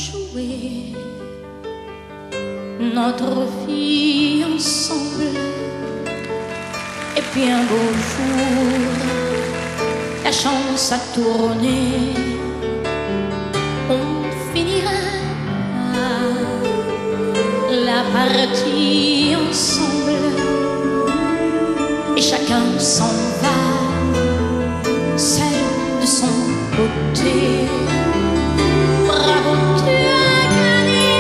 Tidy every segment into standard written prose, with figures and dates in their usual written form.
jouer notre vie ensemble. Et puis un beau jour, la chance a tourné, on finira la partie ensemble, et chacun s'en va, seul de son côté. Bravo, tu as gagné,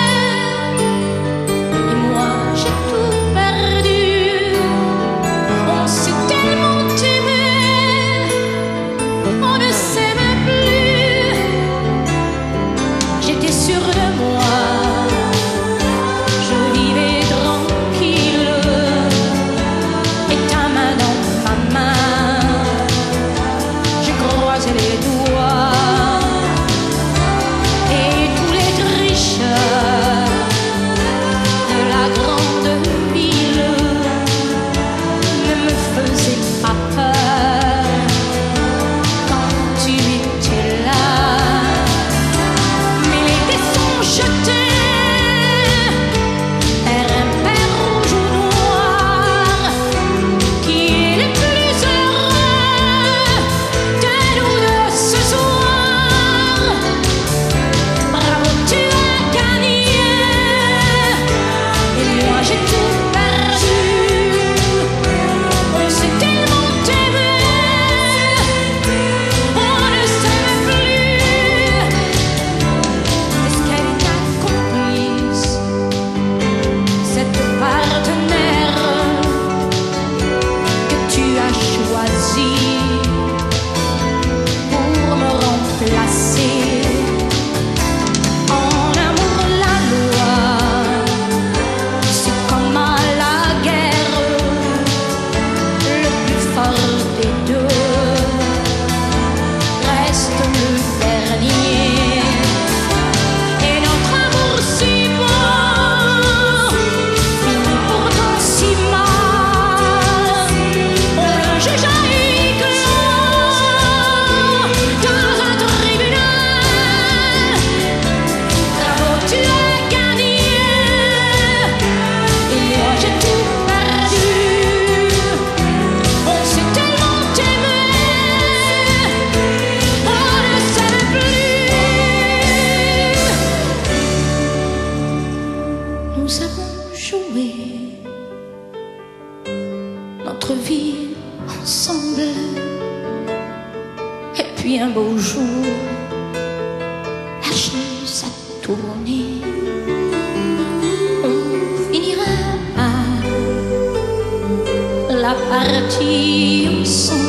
et moi j'ai tout perdu. On s'est tellement aimé, on ne s'aime plus. J'étais sûre de moi, je vivais tranquille, et ta main dans ma main, j'ai croisé les doigts. Nous avons joué notre vie ensemble, et puis un beau jour, la chance a tourné, on finira la partie ensemble.